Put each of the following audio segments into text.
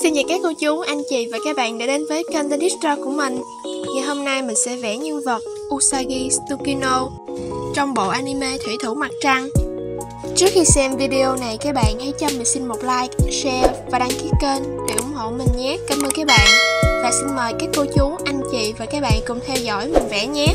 Xin chào các cô chú, anh chị và các bạn đã đến với kênh Tên History của mình. Ngày hôm nay mình sẽ vẽ nhân vật Usagi Tsukino trong bộ anime Thủy Thủ Mặt Trăng. Trước khi xem video này, các bạn hãy cho mình xin một like, share và đăng ký kênh để ủng hộ mình nhé. Cảm ơn các bạn. Và xin mời các cô chú, anh chị và các bạn cùng theo dõi mình vẽ nhé.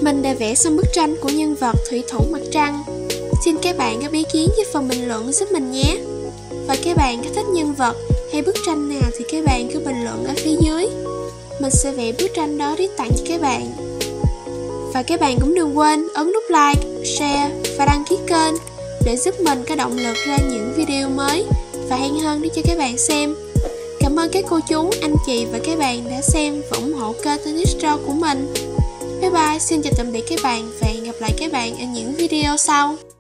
Mình đã vẽ xong bức tranh của nhân vật thủy thủ mặt trăng. Xin các bạn góp ý kiến dưới phần bình luận giúp mình nhé. Và các bạn có thích nhân vật hay bức tranh nào thì các bạn cứ bình luận ở phía dưới. Mình sẽ vẽ bức tranh đó để tặng cho các bạn. Và các bạn cũng đừng quên ấn nút like, share và đăng ký kênh để giúp mình có động lực ra những video mới và hay hơn để cho các bạn xem. Cảm ơn các cô chú, anh chị và các bạn đã xem và ủng hộ kênh Tennisstro của mình. Bye bye, xin chào tạm biệt các bạn và hẹn gặp lại các bạn ở những video sau.